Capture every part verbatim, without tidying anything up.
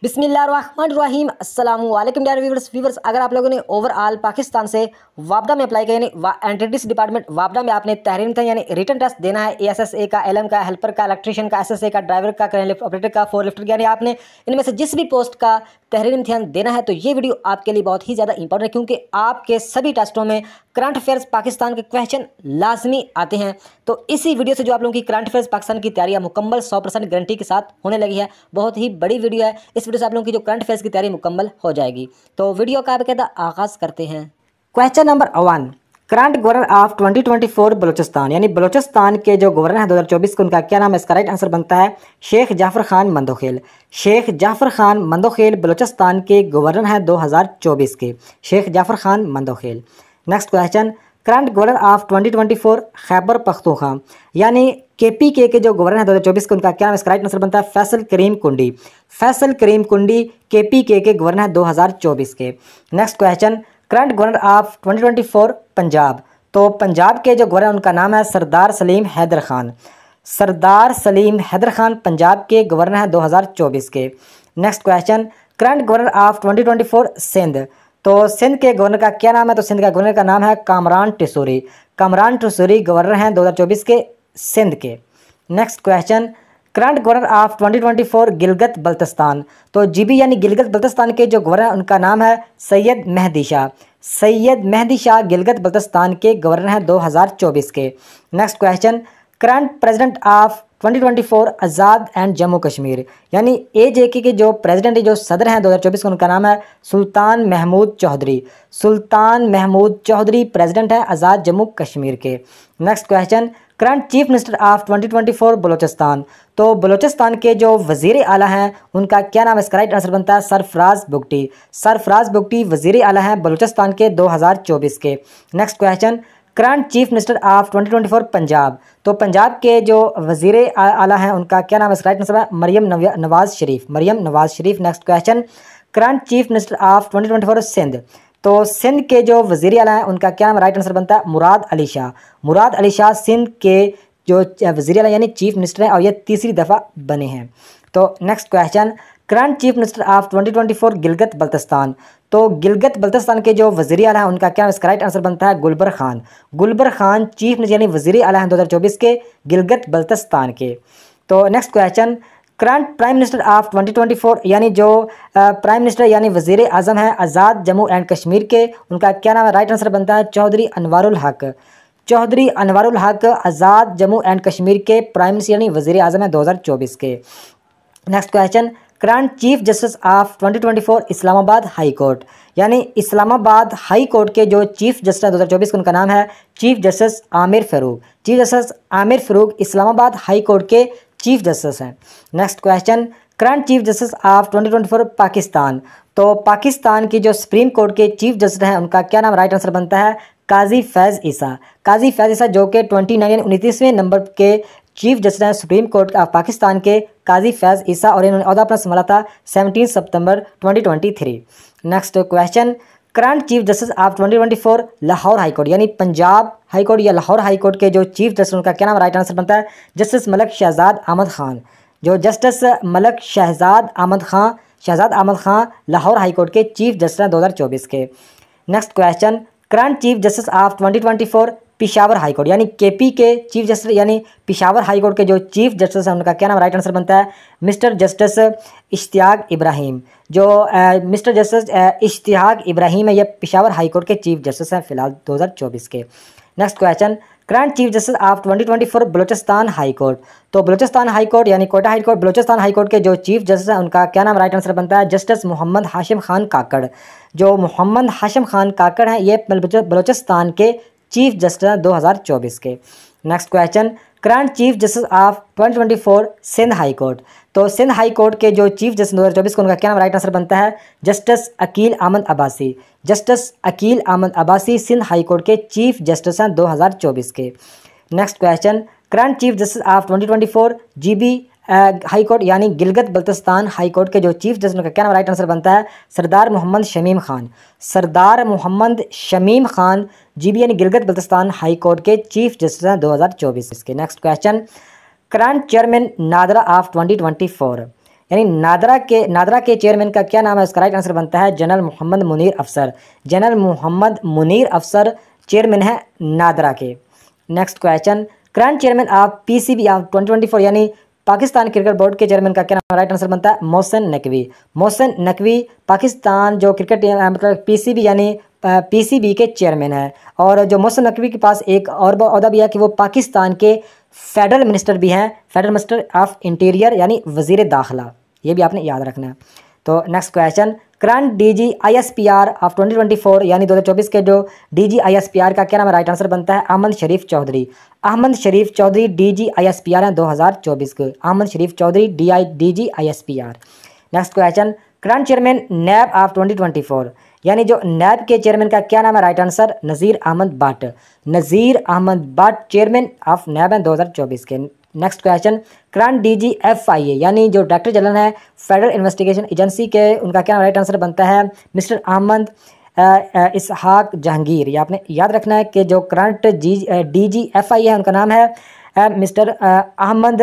बिस्मिल्लाहिर्रहमानिर्रहीम अस्सलामु अलैकुम डियर व्यूअर्स व्यूअर्स अगर आप लोगों ने ओवरऑल पाकिस्तान से वापडा में अप्लाई किया यानी एंट्रेंस डिपार्टमेंट वापडा में आपने तहरीर यानी रिटन टेस्ट देना है एएसएसए का, एलएम का, हेल्पर का, इलेक्ट्रीशियन का, एसएसए का, ड्राइवर का, क्रेन लिफ्ट ऑपरेटर का, फोर लिफ्टर यानी आपने इनमें से जिस भी पोस्ट का तहरीर इम्तिहान देना है तो ये वीडियो आपके लिए बहुत ही ज़्यादा इंपॉर्टेंट है क्योंकि आपके सभी टेस्टों में करंट अफेयर्स पाकिस्तान के क्वेश्चन लाजमी आते हैं। तो इसी वीडियो से जो आप लोगों की करंट अफेयर्स पाकिस्तान की तैयारियां मुकम्मल सौ परसेंट गारंटी के साथ होने लगी है। बहुत ही बड़ी वीडियो है। इस वीडियो से आप लोगों की जो करंट अफेयर्स की तैयारी मुकम्मल हो जाएगी। तो वीडियो का बाकायदा आगाज़ करते हैं। Question number one, current governor of twenty twenty four Balochistan यानी बलूचिस्तान के जो गवर्नर हैं दो हज़ार चौबीस के, उनका क्या नाम है? इसका राइट आंसर बनता है शेख जाफर खान मंदोखेल। शेख जाफर खान मंदोखेल बलूचिस्तान के गवर्नर हैं दो हज़ार चौबीस के, Sheikh Jafar Khan Mandokhel. Next question, current governor of twenty twenty four Khyber Pakhtunkhwa यानी के पी के के जो गवर्नर हैं दो हज़ार चौबीस के, उनका क्या नाम है? इसका राइट आंसर बनता है फैसल करीम कुंडी। फैसल करीम कुंडी के पी के के गवर्नर हैं दो हज़ार चौबीस के। Next question, current governor of twenty twenty four Punjab, तो पंजाब के जो गवर्नर उनका नाम है सरदार सलीम हैदर खान। सरदार सलीम हैदर खान पंजाब के गवर्नर हैं दो हज़ार चौबीस के। Next question, current governor of twenty twenty four Sindh, तो सिंध के गवर्नर का क्या नाम है? तो सिंध का गवर्नर का नाम है कामरान टिसूरी। कामरान टिसूरी गवर्नर हैं दो हज़ार चौबीस के सिंध के। Next question, current governor of twenty twenty four Gilgit Baltistan, तो जीबी यानी गिलगित बल्तिस्तान के जो गवर्नर उनका नाम है सैयद मेहदी शाह। सैयद मेहदी शाह गिलगित बल्तिस्तान के गवर्नर हैं दो हज़ार चौबीस के। Next question, current president of twenty twenty four Azad and Jammu Kashmir यानी ए जे के के जो प्रेसिडेंट जो सदर हैं दो हज़ार चौबीस के, उनका नाम है सुल्तान महमूद चौधरी। सुल्तान महमूद चौधरी प्रेसिडेंट हैं आज़ाद जम्मू कश्मीर के। Next question, current chief minister of twenty twenty four Balochistan, तो बलूचिस्तान के जो वज़ीर आला हैं उनका क्या नाम है? इसका राइट आंसर बनता है सरफराज बुगटी। सरफराज बुगटी वज़ीर आला हैं बलूचिस्तान के दो हज़ार चौबीस के। Next question, current chief minister of twenty twenty four Punjab, तो पंजाब के जो वज़ीर आला हैं उनका क्या नाम है? इसका राइट आंसर है Maryam Nawaz Sharif. Maryam Nawaz Sharif. Next question, current chief minister of twenty twenty four Sindh, तो सिंध के जो वज़ीर आला हैं उनका क्या नाम? राइट आंसर बनता है मुराद अली शाह। मुराद अली शाह सिंध के जो वज़ीर आला यानी चीफ मिनिस्टर हैं और ये तीसरी दफ़ा बने हैं। तो next question, current chief minister of twenty twenty four Gilgit Baltistan, तो गिलगित बल्तिस्तान के जो वज़ीर आला हैं उनका क्या नाम? इसका राइट आंसर बनता है गुलबर खान। गुलबर खान चीफ मिनिस्टर यानी वज़ीर आला हैं दो हज़ार चौबीस के गिलगित बल्तिस्तान के। तो next question, current prime minister of twenty twenty four यानी जो प्राइम मिनिस्टर यानी वज़ीर आज़म हैं आज़ाद जम्मू एंड कश्मीर के, उनका क्या नाम है? राइट आंसर बनता है चौधरी अनवारुल हक। चौधरी अनवारुल हक आज़ाद जम्मू एंड कश्मीर के प्राइम मिनिस्टर यानी वज़ीर आज़म हैं दो हज़ार चौबीस के। Next question, current chief justice of twenty twenty four Islamabad high court यानी इस्लामाबाद हाई कोर्ट के जो चीफ जस्टिस दो हज़ार चौबीस के, उनका नाम है chief justice Aamer Farooq. Chief justice Aamer Farooq Islamabad high court के चीफ जस्टिस हैं। Next question, current chief justice of twenty twenty four Pakistan, तो पाकिस्तान की जो सुप्रीम कोर्ट के चीफ जस्टिस हैं उनका क्या नाम? राइट आंसर बनता है काजी फैज़ ईसा। काजी फैज़ ईसा जो कि ट्वेंटी नाइन उनतीसवें नंबर के चीफ जस्टिस हैं सुप्रीम कोर्ट ऑफ पाकिस्तान के काजी फैज़ ईसा और इन्होंने अहदा अपना संभाला था सत्रह सितंबर twenty twenty three. Next question, current chief justice of twenty twenty four Lahore high court यानी पंजाब हाई कोर्ट या लाहौर हाई कोर्ट के जो चीफ जस्टिस उनका क्या नाम? राइट आंसर बनता है जस्टिस मलक शहजाद अहमद खान। जो justice Malik Shahzad Ahmad Khan Shahzad Ahmad Khan Lahore high court के चीफ जस्टिस हैं दो हज़ार चौबीस के। Next question, current chief justice of twenty twenty four Peshawar high court यानी के पी के चीफ जस्टिस यानी पिशावर हाई कोर्ट के जो चीफ जस्टिस हैं उनका क्या नाम? राइट आंसर बनता है मिस्टर जस्टिस इश्तियाक इब्राहिम। जो आ, मिस्टर जस्टिस इश्तियाक इब्राहिम है, ये पिशावर हाई कोर्ट के चीफ जस्टिस हैं फिलहाल दो हज़ार चौबीस के। Next question, current chief justice of twenty twenty four Balochistan high court, तो बलूचिस्तान हाई कोर्ट यानी Quetta high court Balochistan high court के जो चीफ जस्टिस हैं उनका क्या नाम? राइट आंसर बनता है जस्टिस मोहम्मद हाशिम खान काकड़। जो मोहम्मद हाशिम खान काकड़ हैं ये बलूचिस्तान के चीफ जस्टिस हैं दो हज़ार चौबीस के। Next question, current chief justice of twenty twenty four Sindh high court, तो सिंध हाई कोर्ट के जो चीफ जस्टिस दो हज़ार चौबीस को, उनका क्या नाम? राइट आंसर बनता है justice Aqeel Ahmed Abbasi. Justice Aqeel Ahmed Abbasi Sindh high court के चीफ जस्टिस हैं दो हज़ार चौबीस के। Next question, current chief justice of twenty twenty four GB high court यानी गिलगित बल्तिस्तान हाई कोर्ट के जो चीफ जस्टिस उनका क्या नाम? राइट आंसर बनता है सरदार मोहम्मद शमीम खान। सरदार मोहम्मद शमीम खान जीबी यानी गिलगित बल्तिस्तान हाई कोर्ट के चीफ जस्टिस हैं दो हज़ार चौबीस के। Next question, current chairman NADRA of twenty twenty four यानी नादरा के नादरा के चेयरमैन का क्या नाम है? इसका राइट आंसर बनता है जनरल मोहम्मद मुनीर अफसर। जनरल मोहम्मद मुनीर अफसर चेयरमैन है नादरा के। Next question, current chairman of PCB of twenty twenty four यानी पाकिस्तान क्रिकेट बोर्ड के चेयरमैन का क्या नाम? राइट आंसर बनता है मोहसिन नकवी। मोहसिन नकवी पाकिस्तान जो क्रिकेट मतलब पीसीबी यानी पीसीबी के चेयरमैन है। और जो मोहसिन नकवी के पास एक और ओहदा भी है कि वो पाकिस्तान के फेडरल मिनिस्टर भी हैं, फेडरल मिनिस्टर ऑफ इंटीरियर यानी वजीर दाखिला। ये भी आपने याद रखना है। तो next question, current DG ISPR of twenty twenty four यानी दो हज़ार चौबीस के जो डीजी आईएसपीआर का क्या नाम है? राइट आंसर बनता है अहमद शरीफ चौधरी। अहमद शरीफ चौधरी डीजी आईएसपीआर हैं दो हज़ार चौबीस के। Ahmed Sharif Chaudhry D I DG ISPR. Next question, current chairman NAB of twenty twenty four यानी जो नैब के चेयरमैन का क्या नाम है? Right answer Nazir Ahmed Butt. Nazir Ahmed Butt chairman of NAB हैं दो हज़ार चौबीस के। Next question, current DG FIA यानी जो डायरेक्टर जनरल है फेडरल इन्वेस्टिगेशन एजेंसी के, उनका क्या राइट आंसर बनता है? मिस्टर अहमद इसहाक जहांगीर। ये आपने याद रखना है कि जो करंट जी डीजी एफआईए है उनका नाम है मिस्टर अहमद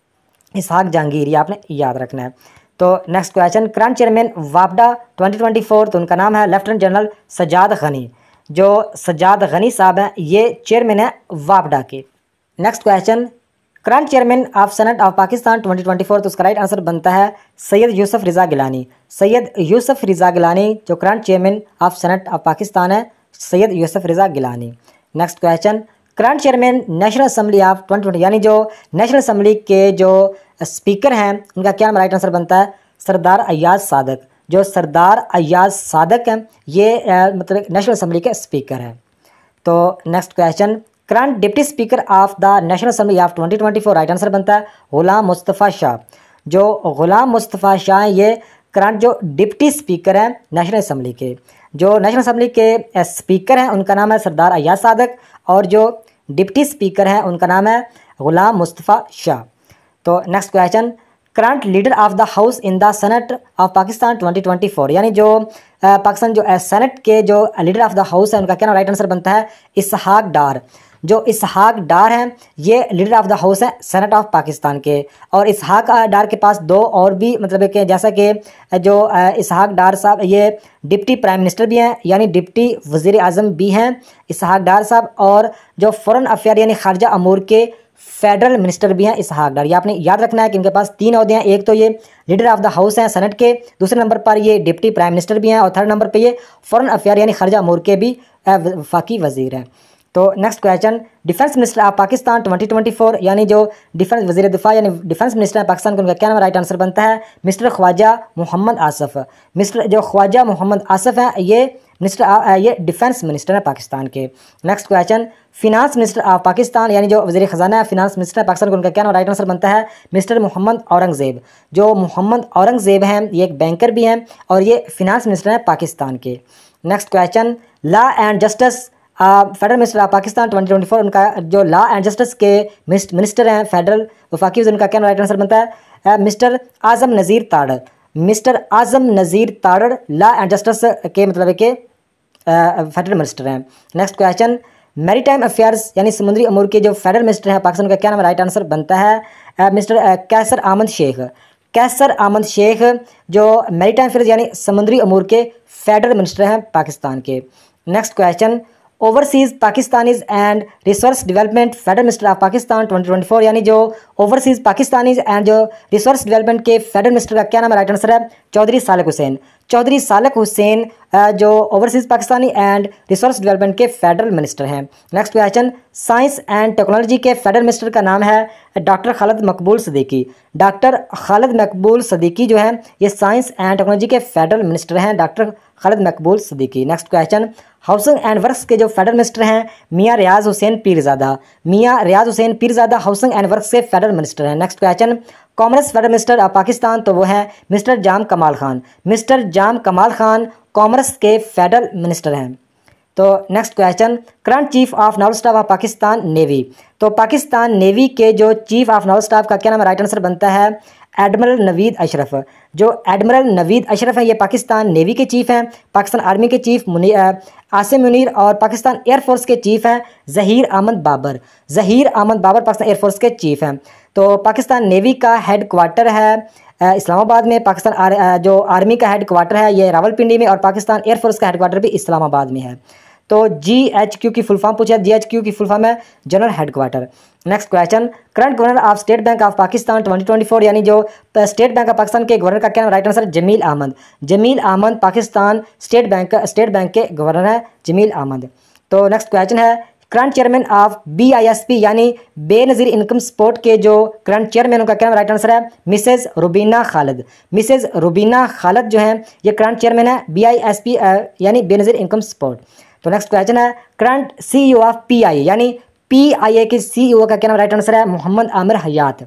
इसहाक जहांगीर। ये आपने याद रखना है। तो नेक्स्ट क्वेश्चन, करंट चेयरमैन वापडा ट्वेंटी ट्वेंटी फोर तो उनका नाम है लेफ्टिनेंट जनरल सजाद गनी। जो सजाद गनी साहब हैं ये चेयरमैन है वापडा के। Next question, current chairman of senate of Pakistan twenty twenty four तो उसका राइट आंसर बनता है सैयद यूसुफ रिज़ा गिलानी। सैयद यूसुफ रिज़ा गिलानी जो current chairman of senate of Pakistan है, Syed Yousuf Raza Gilani. Next question, current chairman national assembly of twenty twenty यानी जो नेशनल असम्बली के जो स्पीकर हैं उनका क्या नाम? राइट आंसर बनता है सरदार अय्याज सादक। जो सरदार अय्याज सादक हैं ये आ, मतलब नेशनल असम्बली के स्पीकर हैं। तो next question, current deputy speaker of the national assembly of twenty twenty four right answer बनता है गुलाम मुस्तफ़ा शाह। जो गुलाम मुस्तफ़ा शाह हैं ये करंट जो डिप्टी स्पीकर हैं नेशनल असम्बली के। जो नेशनल असम्बली के स्पीकर हैं उनका नाम है सरदार अय्याज सादक और जो डिप्टी स्पीकर हैं उनका नाम है गुलाम मुस्तफ़ा शाह। तो next question, current leader of the house in the senate of Pakistan twenty twenty four यानी जो पाकिस्तान जो सेनेट के जो लीडर ऑफ द हाउस है उनका क्या नाम? राइट आंसर बनता है इसहाक डार। जो इसहाक डार हैं ये लीडर ऑफ द हाउस है सेनेट ऑफ पाकिस्तान के। और इसहाक डार के पास दो और भी मतलब कि जैसा कि जो इसहाक डार साहब ये डिप्टी प्राइम मिनिस्टर भी हैं यानी डिप्टी वज़ीर आज़म भी हैं इसहाक डार साहब, और जो फॉरेन अफेयर यानी खारजा अमूर के फेडरल मिनिस्टर भी हैं इसहाक डार। ये आपने याद रखना है कि इनके पास तीन ओहदे हैं। एक तो ये लीडर ऑफ द हाउस हैं सेनेट के, दूसरे नंबर पर ये डिप्टी प्राइम मिनिस्टर भी हैं और थर्ड नंबर पे ये फॉरेन अफेयर यानी खारजा अमूर के भी वफाकी वजीर हैं। तो next question, defence minister of Pakistan twenty twenty four यानी जो डिफेंस वजीर दिफा यानी डिफेंस मिनिस्टर है पाकिस्तान का, उनका क्या नाम? राइट आंसर बनता है मिस्टर ख्वाजा मोहम्मद आसफ। मिस्टर जो ख्वाजा मोहम्मद आसफ हैं ये मिनिस्टर ये डिफेंस मिनिस्टर है पाकिस्तान के। Next question, finance minister of Pakistan यानी जो वज़ीर ख़जाना है फिनांस मिनिस्टर है पाकिस्तान का, उनका क्या नाम? राइट आंसर बनता है मिस्टर मोहम्मद औरंगज़ेब। जो मोहम्मद औरंगज़ेब हैं ये एक बैंकर भी हैं और ये फिनांस मिनिस्टर हैं पाकिस्तान के। Next question, law and justice federal minister of Pakistan twenty twenty four उनका जो लॉ एंड जस्टिस के मिनिस्टर हैं फेडरल वफाकी वज़ीर, उनका क्या राइट आंसर बनता है mister Azam Nazir Tarar. Mister Azam Nazir Tarar law and justice के मतलब के फेडरल मिनिस्टर हैं। नेक्स्ट क्वेश्चन, मैरीटाइम अफेयर्स यानी समुद्री अमूर के जो फेडरल मिनिस्टर हैं पाकिस्तान का क्या नाम? राइट आंसर बनता है मिस्टर कैसर अहमद शेख। कैसर अहमद शेख जो मैरीटाइम अफेयर्स यानी समुद्री अमूर के फेडरल मिनिस्टर हैं पाकिस्तान के। Next question, overseas Pakistanis and resource development federal minister of Pakistan twenty twenty four यानी जो ओवरसीज़ पाकिस्तानीज़ एंड जो रिसोर्स डेवलपमेंट के फेडरल मिनिस्टर का क्या नाम है? राइट आंसर है चौधरी सालक हुसैन। चौधरी सालक हुसैन जो overseas Pakistani and resource development के फेडरल मिनिस्टर हैं। Next question, science and technology के फेडरल मिनिस्टर का नाम है डॉक्टर खालिद मकबूल सदीकी। डॉक्टर खालिद मकबूल सदीकी जो है ये साइंस एंड टेक्नोलॉजी के फेडरल मिनिस्टर हैं, doctor Khalid Maqbool Siddiqui. Next question, housing and works के जो फेडरल मिनिस्टर हैं मियाँ Riaz Hussain Pirzada. Mian Riaz Hussain Pirzada housing and works के फेडरल मिनिस्टर हैं। Next question, commerce federal minister of Pakistan तो वो है mister Jam Kamal Khan. Mister Jam Kamal Khan commerce के फेडरल मिनिस्टर हैं। तो next question, current chief of naval staff of Pakistan navy तो पाकिस्तान नेवी के जो चीफ ऑफ नावल स्टाफ का क्या नाम? राइट आंसर बनता है एडमिरल नवीद अशरफ। जो एडमिरल नवीद अशरफ हैं ये पाकिस्तान नेवी के चीफ हैं। पाकिस्तान आर्मी के चीफ आसिम मुनीर और पाकिस्तान एयरफोर्स के चीफ हैं ज़हीर अहमद बाबर। ज़हीर अहमद बाबर पाकिस्तान एयरफोर्स के चीफ हैं। तो पाकिस्तान नेवी का हेड क्वार्टर है इस्लामाबाद में, पाकिस्तान आर, जो आर्मी का हेड क्वार्टर है ये रावलपिंडी में, और पाकिस्तान एयरफोर्स का हेड क्वार्टर भी इस्लामाबाद में है। तो जी एच क्यू की फुल फॉर्म पूछा, जी एच क्यू की फुल फॉर्म है general headquarter. Next question, current governor of state bank of Pakistan twenty twenty four, यानी जो स्टेट बैंक ऑफ पाकिस्तान के गवर्नर का क्या नाम? Right answer Jameel Ahmed. Jameel Ahmed Pakistan state bank state bank के गवर्नर है जमील अहमद। तो नेक्स्ट क्वेश्चन है, current chairman of B I S P यानी बेनज़ीर इनकम सपोर्ट के जो करंट चेयरमैन उनका क्या नाम? राइट आंसर है मिसेज रुबीना खालिद। मिसेज रुबीना खालिद जो है ये करंट चेयरमैन है बी आई एस पी यानी बेनज़ीर इनकम सपोर्ट। तो नेक्स्ट क्वेश्चन है, current C E O of P I A यानी पी आई ए के सी ई ओ का क्या नाम? राइट आंसर है मोहम्मद आमिर हयात।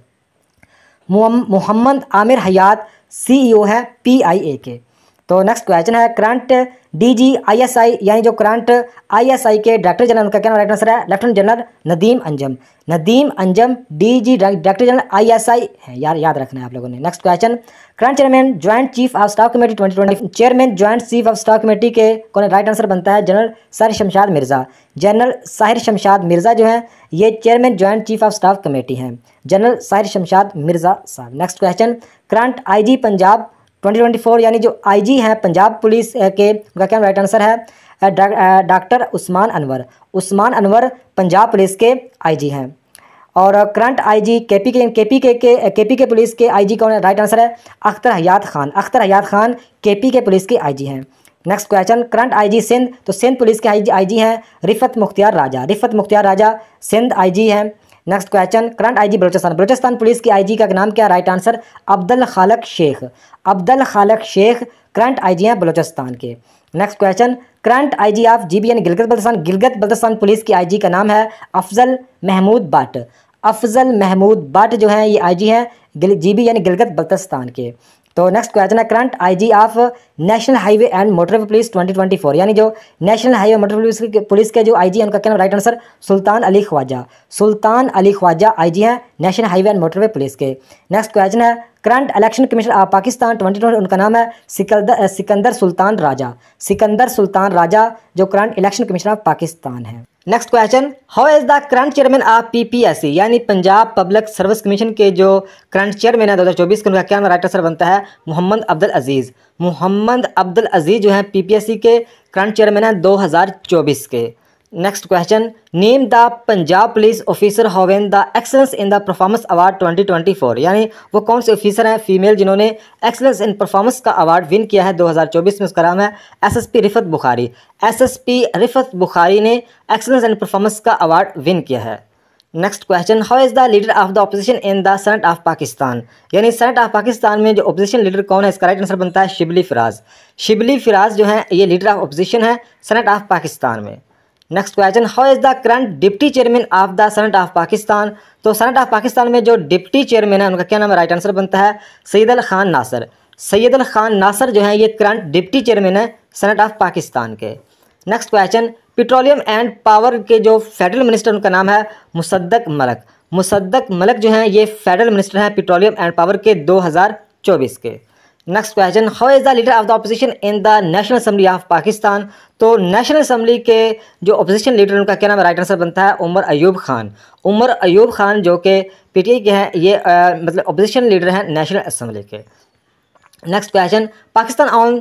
मोहम्मद आमिर हयात सी ई ओ है पी आई ए के। तो नेक्स्ट क्वेश्चन है, current D G I S I यानी जो करंट आई एस आई के डायरेक्टर जनरल उनका क्या नाम? राइट आंसर है lieutenant general Nadeem Anjum. Nadeem Anjum D G director general I S I है, यार याद रखना है आप लोगों ने। Next question, current chairman joint chief of staff committee twenty twenty, chairman joint chief of staff committee के कौन? राइट आंसर बनता है जनरल साहिर शमशाद मिर्ज़ा। जनरल साहिर शमशाद मिर्ज़ा जो है ये chairman joint chief of staff committee हैं, general Sahir Shamshad Mirza sahab. Next question, current I G Punjab twenty twenty four यानी जो आईजी हैं पंजाब पुलिस के उनका क्या राइट आंसर है डॉक्टर उस्मान अनवर। उस्मान अनवर पंजाब पुलिस के आईजी हैं। और करंट आईजी केपी के केपी के के केपी के पुलिस के आईजी कौन है? राइट आंसर है अख्तर हयात खान। अख्तर हयात खान केपी के पुलिस के आईजी हैं। Next question, current IG Sindh, तो सिंध पुलिस के आईजी आईजी हैं रिफत मुख्तियार राजा। रिफत मुख्तियार राजा सिंध आईजी हैं। Next question, current IG Balochistan, Balochistan police की आईजी का नाम क्या? Right answer Abdul Khaliq Sheikh. Abdul Khaliq Sheikh current IG हैं बलूचिस्तान के। Next question, current IG of GB यानी गिलगित बल्तिस्तान, गिलगित बल्तिस्तान पुलिस की आईजी का नाम है अफजल महमूद भट्ट। अफजल महमूद भट्ट जो हैं ये आईजी हैं जीबी यानी गिलगित बल्तिस्तान के। तो नेक्स्ट क्वेश्चन है, current IG of national highway and motorway police twenty twenty four यानी जो नेशनल हाईवे मोटर पुलिस के पुलिस के जो आईजी हैं उनका क्या नाम? Right answer Sultan Ali Khawaja. Sultan Ali Khawaja IG हैं national highway and motorway police के। नेक्स्ट क्वेश्चन है, current election commission of Pakistan twenty twenty, उनका नाम है सिकंदर सिकंदर सुल्तान राजा। सिकंदर सुल्तान राजा जो current election commission of Pakistan है। Next question, how is the current chairman of P P S C यानी Punjab public service commission के जो करंट चेयरमैन है दो हज़ार चौबीस के, उनका क्या नाम? राइट आंसर बनता है मोहम्मद अब्दुल अजीज़। मोहम्मद अब्दुल अजीज़ जो है पी पी एस सी के करंट चेयरमैन हैं दो हज़ार चौबीस के। Next question, name the Punjab police officer who won the excellence in the performance award twenty twenty four यानी वो कौन से ऑफिसर हैं फीमेल जिन्होंने एक्सलेंस इन परफॉर्मेंस का अवार्ड विन किया है दो हज़ार चौबीस में? उसका नाम है S S P Rifat Bukhari. S S P Rifat Bukhari ने एक्सलेंस इन परफॉर्मेंस का अवार्ड विन किया है। Next question, how is the leader of the opposition in the senate of Pakistan यानी सेनेट ऑफ पाकिस्तान में जो अपोजिशन लीडर कौन है? इसका राइट आंसर बनता है शिबली फिराज। शिबली फिराज जो है ये लीडर ऑफ अपोजिशन है सेनेट ऑफ पाकिस्तान में। Next question, how is the current deputy chairman of the senate of Pakistan, तो सेनेट ऑफ पाकिस्तान में जो डिप्टी चेयरमैन है उनका क्या नाम है? राइट आंसर बनता है सैयद अल खान नासर। सैयद अल खान नासर जो है ये करंट डिप्टी चेयरमैन है सेनेट ऑफ पाकिस्तान के। Next question, petroleum and power के जो फेडरल मिनिस्टर उनका नाम है मुसद्दक मलक। मुसद्दक मलक जो हैं ये फेडरल मिनिस्टर हैं पेट्रोलियम एंड पावर के दो हज़ार चौबीस के। Next question, how is the leader of the opposition in the national assembly of Pakistan, तो नेशनल असम्बली के जो अपोजिशन लीडर उनका क्या नाम है? राइट आंसर बनता है उमर अयूब खान। उमर अयूब खान जो कि पी टी आई के हैं ये आ, मतलब अपोजिशन लीडर हैं नेशनल असम्बली के। Next question, Pakistan on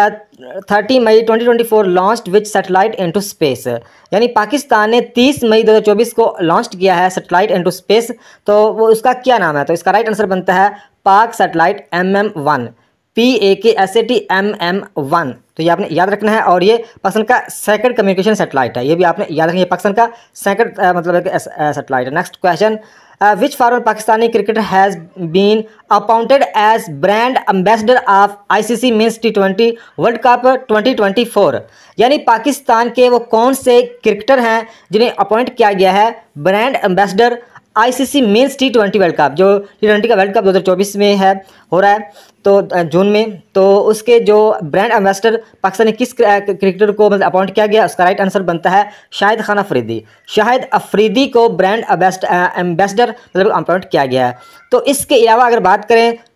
thirty May twenty twenty four launched which satellite into space यानी पाकिस्तान ने तीस मई दो हज़ार चौबीस को लॉन्च किया है सैटेलाइट इनटू स्पेस, तो वो उसका क्या नाम है? तो इसका राइट आंसर बनता है Pak satellite M M one. P A K S A T M M one, तो ये आपने याद रखना है। और ये पाकिस्तान का सेकंड कम्युनिकेशन सैटेलाइट है, ये भी आपने याद रखना है, पाकिस्तान का सेकंड मतलब सैटेलाइट है। Next question, which foreign Pakistani cricketer has been appointed as brand ambassador of I C C men's T twenty world cup twenty twenty four यानी पाकिस्तान के वो कौन से क्रिकेटर हैं जिन्हें अपॉइंट किया गया है brand ambassador ICC men's T twenty world cup, जो टी ट्वेंटी का वर्ल्ड कप दो हज़ार चौबीस में है हो रहा है तो जून में, तो उसके जो ब्रांड एम्बेसडर पाकिस्तान ने किस क्रिकेटर को मतलब अपॉइंट किया गया? उसका राइट आंसर बनता है शाहिद खान अफरीदी। शाहिद अफरीदी को ब्रांड एम्बेसडर मतलब अपॉइंट किया गया है। तो इसके अलावा अगर बात करें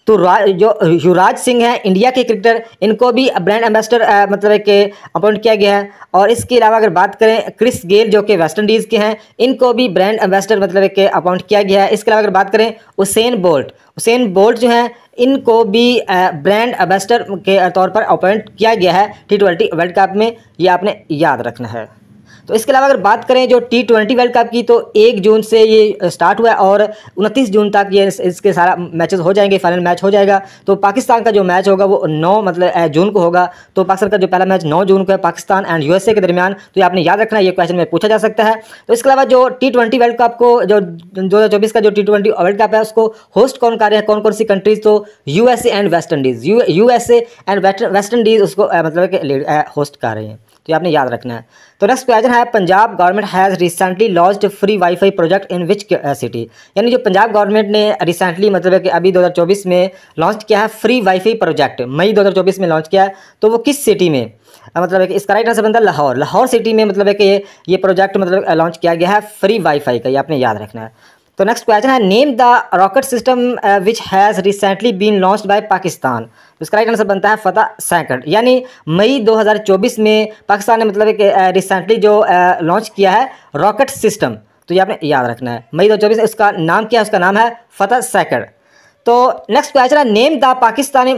तो जो युवराज सिंह हैं इंडिया के क्रिकेटर, इनको भी ब्रांड एम्बेसडर मतलब कि अपॉइंट किया गया है। और इसके अलावा अगर बात करें क्रिस गेल जो कि वेस्ट इंडीज़ के हैं, इनको भी ब्रांड एम्बेसडर मतलब कि अपॉइंट किया गया है। इसके अलावा अगर बात करें उसेन बोल्ट, उसेन बोल्ट जो हैं इनको भी ब्रांड एम्बेसडर के तौर पर अपॉइंट किया गया है टी ट्वेंटी वर्ल्ड कप में, ये आपने याद रखना है। तो इसके अलावा अगर बात करें जो टी ट्वेंटी वर्ल्ड कप की, तो एक जून से ये स्टार्ट हुआ है और उनतीस जून तक ये इसके सारा मैचेस हो जाएंगे, फाइनल मैच हो जाएगा। तो पाकिस्तान का जो मैच होगा वो नौ मतलब जून को होगा। तो पाकिस्तान का जो पहला मैच नौ जून को है पाकिस्तान एंड यूएसए के दरमियान। तो ये आपने याद रखना है, ये क्वेश्चन में पूछा जा सकता है। तो इसके अलावा जो टी ट्वेंटी वर्ल्ड कप को जो दो हज़ार चौबीस का जो टी ट्वेंटी वर्ल्ड कप है उसको होस्ट कौन कर रहे हैं, कौन कौन सी कंट्रीज, तो USA and West Indies, USA and West Indies उसको मतलब कि होस्ट कर रहे हैं। तो ये आपने याद रखना है। तो नेक्स्ट क्वेश्चन है, Punjab government has recently launched free wifi project in which city, यानी जो पंजाब गवर्नमेंट ने रिसेंटली मतलब कि अभी दो हज़ार चौबीस में लॉन्च किया है फ्री वाईफाई प्रोजेक्ट, मई दो हज़ार चौबीस में लॉन्च किया है। तो वो किस सिटी में, मतलब है कि इसका राइट आंसर बनता है लाहौर, लाहौर सिटी में मतलब है कि ये ये प्रोजेक्ट मतलब लॉन्च किया गया है फ्री वाईफाई का, ये आपने याद रखना है। तो नेक्स्ट क्वेश्चन है, name the rocket system which has recently been launched by Pakistan. तो इसका राइट आंसर बनता है फतह सैकड़, यानी मई दो हज़ार चौबीस में पाकिस्तान ने मतलब कि रिसेंटली जो लॉन्च किया है रॉकेट सिस्टम, तो ये आपने याद रखना है। मई दो हज़ार चौबीस, इसका नाम क्या है, उसका नाम है फतह सैकड़। तो नेक्स्ट क्वेश्चन है, name the Pakistani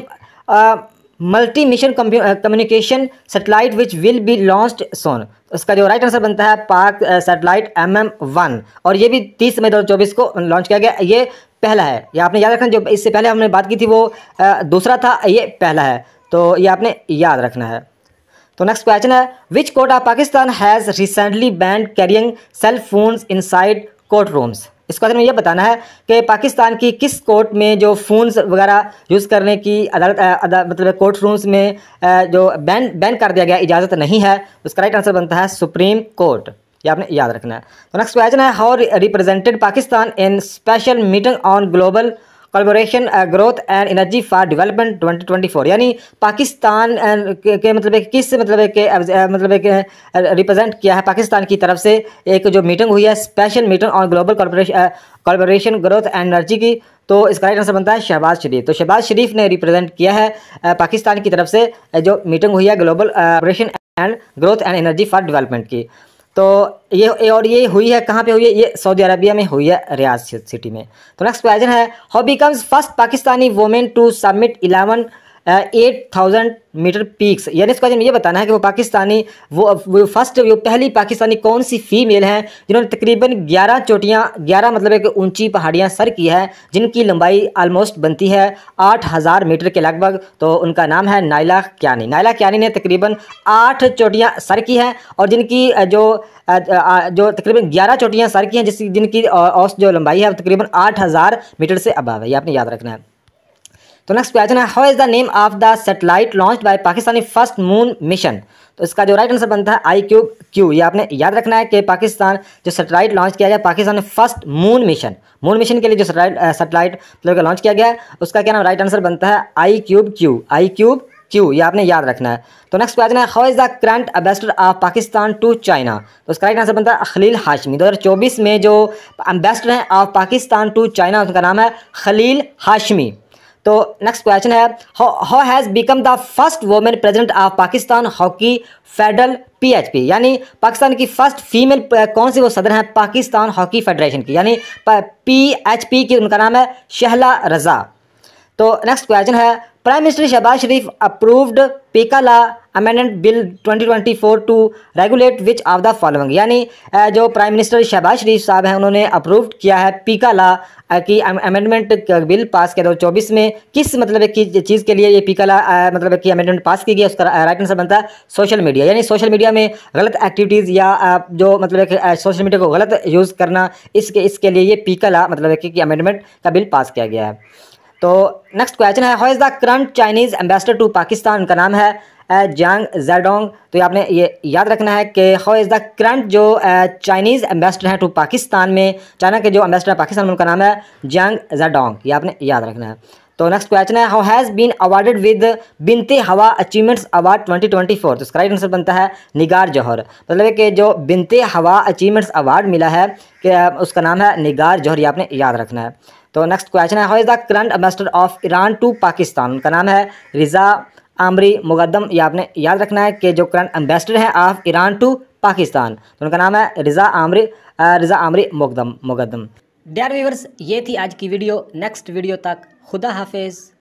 multi mission communication satellite which will be launched soon. उसका जो राइट आंसर बनता है Pak satellite M M one, और ये भी तीस मई दो हज़ार चौबीस को लॉन्च किया गया। ये पहला है, ये आपने याद रखना। जो इससे पहले हमने बात की थी वो आ, दूसरा था, ये पहला है, तो ये आपने याद रखना है। तो नेक्स्ट क्वेश्चन है, which court of Pakistan has recently banned carrying cell phones inside court rooms. इस क्वेश्चन में ये बताना है कि पाकिस्तान की किस कोर्ट में जो फ़ोन्स वगैरह यूज़ करने की अदालत अदा, मतलब कोर्ट रूम्स में जो बैन बैन कर दिया गया, इजाज़त नहीं है, उसका राइट आंसर बनता है सुप्रीम कोर्ट, ये आपने याद रखना है। तो नेक्स्ट क्वेश्चन है, how represented Pakistan in special meeting on global collaboration growth and energy for development twenty twenty four, यानी पाकिस्तान के, के मतलब किस मतलब के मतलब के रिप्रेजेंट किया है पाकिस्तान की तरफ से एक जो मीटिंग हुई है special meeting on global collaboration growth and energy की। तो इसका राइट आंसर बनता है शहबाज शरीफ। तो शहबाज शरीफ ने रिप्रेजेंट किया है पाकिस्तान की तरफ से जो मीटिंग हुई है global collaboration and growth and energy for development की। तो ये और ये हुई है कहाँ पे हुई है, ये सऊदी अरबिया में हुई है, रियाद सिटी में। तो नेक्स्ट क्वेश्चन है, how becomes first Pakistani women to summit eleven eight thousand metre peaks, यानी इस क्वेश्चन में ये बताना है कि वो पाकिस्तानी वो वो फर्स्ट वो पहली पाकिस्तानी कौन सी फीमेल हैं जिन्होंने तकरीबन ग्यारह चोटियाँ ग्यारह मतलब एक ऊंची पहाड़ियाँ सर की है, जिनकी लंबाई आलमोस्ट बनती है आठ हज़ार मीटर के लगभग। तो उनका नाम है नाइला कियानी। नाइला कियानी ने तकरीबन आठ चोटियाँ सर की हैं और जिनकी जो जो तकरीबन ग्यारह चोटियाँ सर की हैं, जिस जिनकी औसत जो लंबाई है तकरीबन आठ हज़ार मीटर से अबव है, ये आपने याद रखना है। तो नेक्स्ट क्वेश्चन है, how is the name of the satellite launched by Pakistani first moon mission. तो इसका जो राइट आंसर बनता है आई क्यूब क्यू, ये आपने याद रखना है कि पाकिस्तान जो सैटेलाइट लॉन्च किया गया पाकिस्तान ने first moon mission moon mission के लिए जो सैटेलाइट सैटेलाइट मतलब लॉन्च किया गया है उसका क्या नाम राइट आंसर बनता है I cube Q I cube Q, ये आपने याद रखना है। तो नेक्स्ट क्वेश्चन है, how is the current ambassador of Pakistan to China. तो उसका राइट आंसर बनता है खलील हाशमी। दो हज़ार चौबीस में जो एम्बेसडर हैं ऑफ पाकिस्तान टू चाइना उनका नाम है खलील हाशमी। तो नेक्स्ट क्वेश्चन है, how has become the first women president of Pakistan hockey federal PHP, यानी पाकिस्तान की फर्स्ट फीमेल कौन सी वो सदर हैं पाकिस्तान हॉकी फेडरेशन की, यानी पीएचपी की उनका नाम है शहला रजा। तो नेक्स्ट क्वेश्चन है, prime minister Shehbaz Sharif approved PECA law amendment bill twenty twenty four to regulate which of the following, यानी जो प्राइम मिनिस्टर शहबाज शरीफ साहब हैं उन्होंने अप्रूव किया है पीका लॉ की अमेंडमेंट बिल पास किया दो हज़ार चौबीस में, किस मतलब की चीज़ के लिए ये पीका लॉ मतलब कि अमेंडमेंट पास की गई, उसका राइट आंसर बनता है सोशल मीडिया, यानी सोशल मीडिया में गलत एक्टिविटीज़ या जो मतलब कि सोशल मीडिया को गलत यूज़ करना, इसके इसके लिए ये पीका लॉ मतलब कि अमेंडमेंट का बिल पास किया गया है। तो नेक्स्ट क्वेश्चन है, how is the current Chinese ambassador to Pakistan, उनका नाम है जांग जेडोंग। तो ये आपने ये याद रखना है कि हाउ इज़ द करंट जो चाइनीज़ एम्बेसडर हैं टू पाकिस्तान में, चाइना के जो एम्बेसडर पाकिस्तान में उनका नाम है जांग जेडोंग, ये आपने याद रखना है। तो नेक्स्ट क्वेश्चन है, how has been awarded with Binte Hawa achievements award twenty twenty four. तो इसका राइट आंसर बनता है निगार जौहर, मतलब है कि जो बिनते हवा अचीवमेंट्स अवार्ड मिला है कि उसका नाम है निगार जौहर, ये आपने याद रखना है। तो नेक्स्ट क्वेश्चन है, how is the current ambassador of Iran to Pakistan. उनका नाम है रिज़ा आमरी मुकद्दम। ये आपने याद रखना है कि जो करंट एम्बेसडर है ऑफ ईरान टू पाकिस्तान, तो उनका नाम है Reza Amiri Reza Amiri Moghaddam Moghaddam. Dear viewers, ये थी आज की वीडियो। नेक्स्ट वीडियो तक खुदा हाफिज़।